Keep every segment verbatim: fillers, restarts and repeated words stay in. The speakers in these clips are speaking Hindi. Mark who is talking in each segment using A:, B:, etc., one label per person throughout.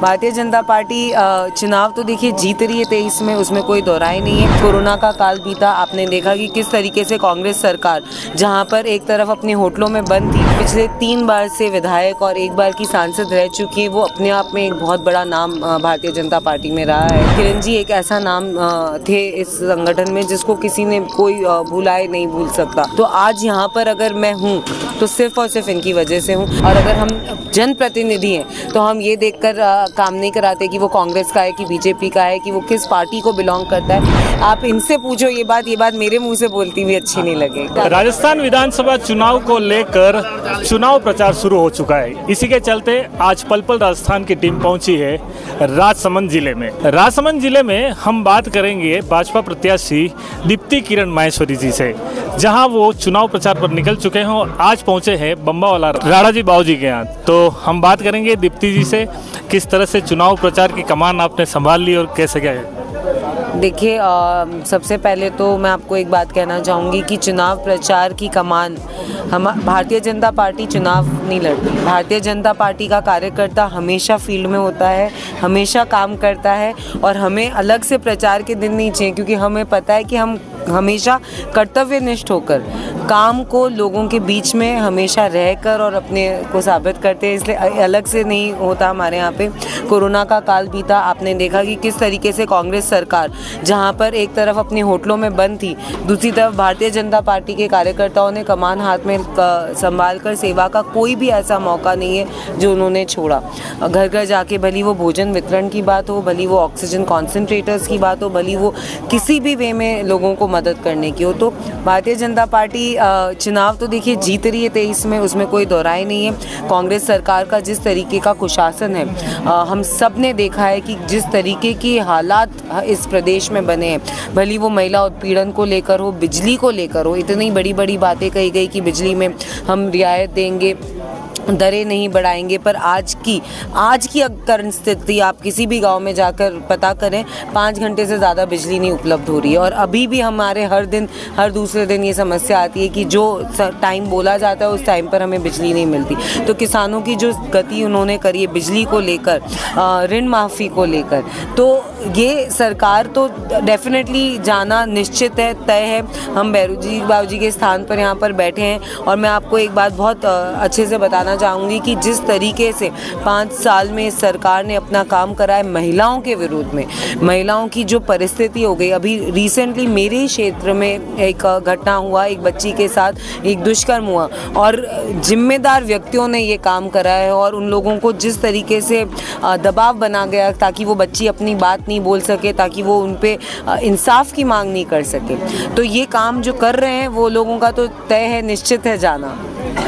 A: भारतीय जनता पार्टी चुनाव तो देखिए जीत रही है तेईस में, उसमें कोई दोहराई नहीं है। कोरोना का काल बीता, आपने देखा कि किस तरीके से कांग्रेस सरकार जहां पर एक तरफ अपने होटलों में बंद थी, पिछले तीन बार से विधायक और एक बार की सांसद रह चुकी है, वो अपने आप में एक बहुत बड़ा नाम भारतीय जनता पार्टी में रहा है। किरण जी एक ऐसा नाम थे इस संगठन में जिसको किसी ने कोई भुलाए नहीं भूल सकता। तो आज यहाँ पर अगर मैं हूँ तो सिर्फ और सिर्फ इनकी वजह से हूँ। और अगर हम जनप्रतिनिधि हैं तो हम ये देखकर काम नहीं कराते कि वो कांग्रेस का है कि बीजेपी का है, कि वो किस पार्टी को बिलोंग करता है। आप इनसे पूछो ये बात, ये बात मेरे मुंह से बोलती हुई अच्छी नहीं लगे।
B: राजस्थान विधानसभा चुनाव को लेकर चुनाव प्रचार शुरू हो चुका है। इसी के चलते आज पल पल राजस्थान की टीम पहुंची है राजसमंद जिले में। राजसमंद जिले में हम बात करेंगे भाजपा प्रत्याशी दीप्ति किरण माहेश्वरी जी से, जहां वो चुनाव प्रचार पर निकल चुके हैं और आज पहुंचे हैं बम्बावाला राणा जी बाबू जी के यहाँ। तो हम बात करेंगे दीप्ति जी से, किस तरह से चुनाव प्रचार की कमान आपने संभाल ली और कैसे क्या है।
A: देखिए सबसे पहले तो मैं आपको एक बात कहना चाहूँगी कि चुनाव प्रचार की कमान हम भारतीय जनता पार्टी चुनाव नहीं लड़ती। भारतीय जनता पार्टी का कार्यकर्ता हमेशा फील्ड में होता है, हमेशा काम करता है और हमें अलग से प्रचार के दिन नहीं चाहिए, क्योंकि हमें पता है कि हम हमेशा कर्तव्यनिष्ठ होकर काम को लोगों के बीच में हमेशा रहकर और अपने को साबित करते हैं, इसलिए अलग से नहीं होता हमारे यहाँ पे। कोरोना का काल बीता, आपने देखा कि किस तरीके से कांग्रेस सरकार जहाँ पर एक तरफ अपने होटलों में बंद थी, दूसरी तरफ भारतीय जनता पार्टी के कार्यकर्ताओं ने कमान हाथ में संभाल कर सेवा का कोई भी ऐसा मौका नहीं है जो उन्होंने छोड़ा। घर घर जाके भली वो भोजन वितरण की बात हो, भली वो ऑक्सीजन कॉन्सेंट्रेटर्स की बात हो, भली वो किसी भी वे में लोगों को मदद करने की हो। तो भारतीय जनता पार्टी चुनाव तो देखिए जीत रही है तेईस में, उसमें कोई दोहराई नहीं है। कांग्रेस सरकार का जिस तरीके का कुशासन है, हम सब ने देखा है कि जिस तरीके के हालात इस प्रदेश में बने हैं, भली वो महिला उत्पीड़न को लेकर हो, बिजली को लेकर हो, इतनी बड़ी बड़ी बातें कही गई कि बिजली में हम रियायत देंगे, दरें नहीं बढ़ाएंगे, पर आज की आज की करंट स्थिति आप किसी भी गांव में जाकर पता करें, पाँच घंटे से ज़्यादा बिजली नहीं उपलब्ध हो रही है। और अभी भी हमारे हर दिन हर दूसरे दिन ये समस्या आती है कि जो टाइम बोला जाता है उस टाइम पर हमें बिजली नहीं मिलती। तो किसानों की जो गति उन्होंने करी है बिजली को लेकर, ऋण माफ़ी को लेकर, तो ये सरकार तो डेफिनेटली जाना निश्चित है, तय है। हम भैरू जी बाबू जी के स्थान पर यहाँ पर बैठे हैं और मैं आपको एक बात बहुत अच्छे से बताना चाहूँगी कि जिस तरीके से पाँच साल में सरकार ने अपना काम करा है महिलाओं के विरोध में, महिलाओं की जो परिस्थिति हो गई, अभी रिसेंटली मेरे क्षेत्र में एक घटना हुआ, एक बच्ची के साथ एक दुष्कर्म हुआ और जिम्मेदार व्यक्तियों ने ये काम करा है और उन लोगों को जिस तरीके से दबाव बना गया ताकि वो बच्ची अपनी बात नहीं बोल सके, ताकि वो उन पे इंसाफ की मांग नहीं कर सके। तो ये काम जो कर रहे हैं वो लोगों का तो तय है, निश्चित है जाना।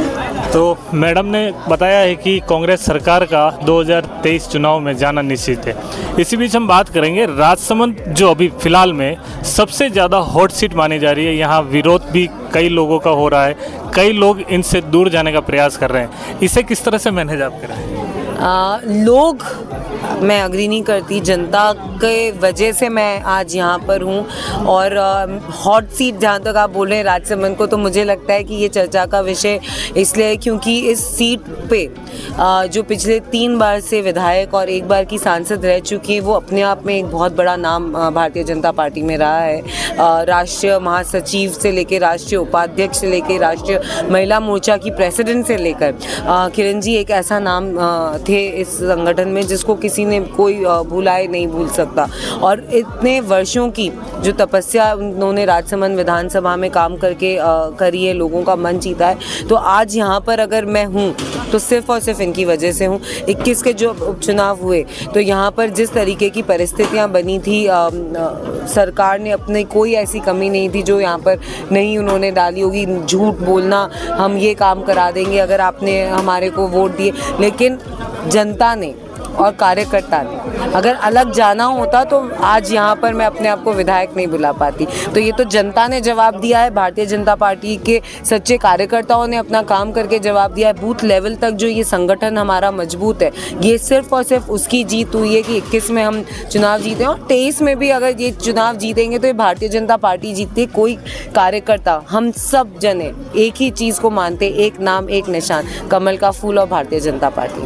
B: तो मैडम ने बताया है कि कांग्रेस सरकार का दो हज़ार तेईस चुनाव में जाना निश्चित है। इसी बीच हम बात करेंगे राजसमंद, जो अभी फिलहाल में सबसे ज़्यादा हॉट सीट मानी जा रही है। यहाँ विरोध भी कई लोगों का हो रहा है, कई लोग इनसे दूर जाने का प्रयास कर रहे हैं। इसे किस तरह से मैनेज आप कर रहे हैं?
A: आ, लोग मैं अग्री नहीं करती, जनता के वजह से मैं आज यहाँ पर हूँ। और हॉट सीट जहाँ तक आप बोल रहे हैं राजसमंद को, तो मुझे लगता है कि ये चर्चा का विषय इसलिए क्योंकि इस सीट पे आ, जो पिछले तीन बार से विधायक और एक बार की सांसद रह चुकी है, वो अपने आप में एक बहुत बड़ा नाम भारतीय जनता पार्टी में रहा है। राष्ट्रीय महासचिव से लेकर राष्ट्रीय उपाध्यक्ष से लेकर राष्ट्रीय महिला मोर्चा की प्रेसिडेंट से लेकर किरण जी एक ऐसा नाम आ, थे इस संगठन में जिसको किसी ने कोई भुलाए नहीं भूल सकता। और इतने वर्षों की जो तपस्या उन्होंने राजसमंद विधानसभा में काम करके करी है, लोगों का मन जीता है। तो आज यहाँ पर अगर मैं हूँ तो सिर्फ और सिर्फ इनकी वजह से हूँ। इक्कीस के जो उपचुनाव हुए तो यहाँ पर जिस तरीके की परिस्थितियाँ बनी थी, आ, आ, सरकार ने अपने कोई ऐसी कमी नहीं थी जो यहाँ पर नहीं उन्होंने डाली होगी। झूठ बोलना, हम ये काम करा देंगे अगर आपने हमारे को वोट दिए, लेकिन जनता ने और कार्यकर्ता ने अगर अलग जाना होता तो आज यहाँ पर मैं अपने आप को विधायक नहीं बुला पाती। तो ये तो जनता ने जवाब दिया है, भारतीय जनता पार्टी के सच्चे कार्यकर्ताओं ने अपना काम करके जवाब दिया है। बूथ लेवल तक जो ये संगठन हमारा मजबूत है, ये सिर्फ और सिर्फ उसकी जीत हुई है कि इक्कीस में हम चुनाव जीते और तेईस में भी अगर ये चुनाव जीतेंगे तो ये भारतीय जनता पार्टी जीतती। कोई कार्यकर्ता, हम सब जने एक ही चीज़ को मानते, एक नाम एक निशान, कमल का फूल और भारतीय जनता पार्टी।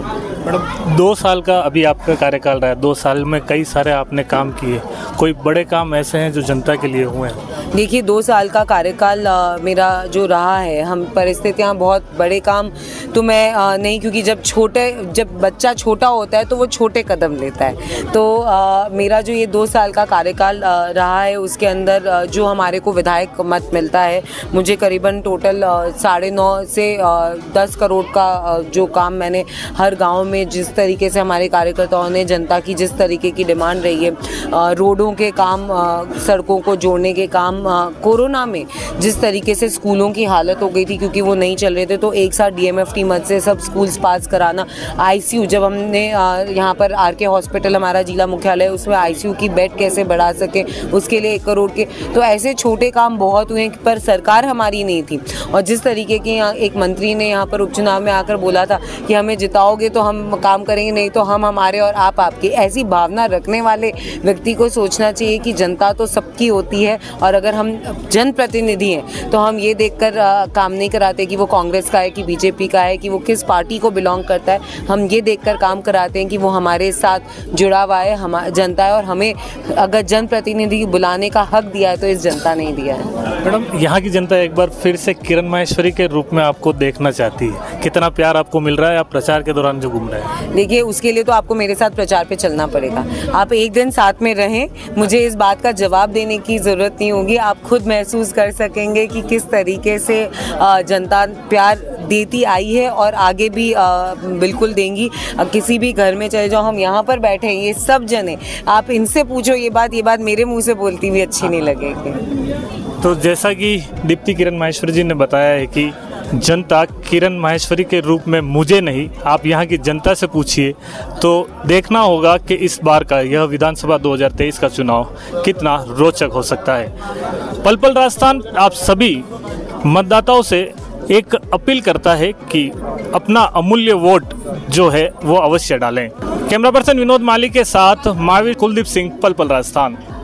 B: मैडम, दो साल का अभी आपका कार्यकाल रहा है, दो साल में कई सारे आपने काम किए, कोई बड़े काम ऐसे हैं जो जनता के लिए हुए हैं?
A: देखिए, दो साल का कार्यकाल मेरा जो रहा है, हम परिस्थितियां बहुत बड़े काम तो मैं आ, नहीं, क्योंकि जब छोटे जब बच्चा छोटा होता है तो वो छोटे कदम लेता है। तो आ, मेरा जो ये दो साल का कार्यकाल आ, रहा है उसके अंदर आ, जो हमारे को विधायक मत मिलता है, मुझे करीबन टोटल साढ़े नौ से आ, दस करोड़ का आ, जो काम मैंने हर गाँव में, जिस तरीके से हमारे कार्यकर्ताओं ने जनता की जिस तरीके की डिमांड रही है, आ, रोडों के काम, आ, सड़कों को जोड़ने के काम, कोरोना में जिस तरीके से स्कूलों की हालत हो गई थी क्योंकि वो नहीं चल रहे थे, तो एक साथ डीएमएफटी मद से सब स्कूल्स पास कराना, आईसीयू जब हमने यहाँ पर आरके हॉस्पिटल हमारा जिला मुख्यालय, उसमें आईसीयू की बेड कैसे बढ़ा सके, उसके लिए एक करोड़ के, तो ऐसे छोटे काम बहुत हुए, पर सरकार हमारी नहीं थी। और जिस तरीके के यहाँ एक मंत्री ने यहाँ पर उपचुनाव में आकर बोला था कि हमें जिताओगे तो हम काम करेंगे, नहीं तो हम हमारे और आप आपके, ऐसी भावना रखने वाले व्यक्ति को सोचना चाहिए कि जनता तो सबकी होती है, और अगर हम जनप्रतिनिधि हैं तो हम ये देखकर काम नहीं कराते कि वो कांग्रेस का है कि बीजेपी का है कि वो किस पार्टी को बिलोंग करता है। हम ये देखकर काम कराते हैं कि वो हमारे साथ जुड़ा हुआ है, हमारा जनता है, और हमें अगर जनप्रतिनिधि बुलाने का हक दिया है तो इस जनता ने दिया है।
B: मैडम, यहाँ की जनता एक बार फिर से किरण माहेश्वरी के रूप में आपको देखना चाहती है, कितना प्यार आपको मिल रहा है आप प्रचार के दौरान जो घूम रहे हैं?
A: देखिए, उसके लिए तो आपको मेरे साथ प्रचार पे चलना पड़ेगा। आप एक दिन साथ में रहें, मुझे इस बात का जवाब देने की ज़रूरत नहीं होगी, आप खुद महसूस कर सकेंगे कि किस तरीके से जनता प्यार देती आई है और आगे भी बिल्कुल देंगी। किसी भी घर में चले जाओ, हम यहाँ पर बैठे हैं, ये सब जने, आप इनसे पूछो ये बात, ये बात मेरे मुंह से बोलती हुई अच्छी नहीं लगेगी।
B: तो जैसा कि डिप्टी किरण माहेश्वरी जी ने बताया है कि जनता किरण माहेश्वरी के रूप में मुझे नहीं, आप यहाँ की जनता से पूछिए, तो देखना होगा कि इस बार का यह विधानसभा दो हज़ार तेईस का चुनाव कितना रोचक हो सकता है। पल पल राजस्थान आप सभी मतदाताओं से एक अपील करता है कि अपना अमूल्य वोट जो है वो अवश्य डालें। कैमरा पर्सन विनोद माली के साथ महावीर कुलदीप सिंह, पल पल राजस्थान।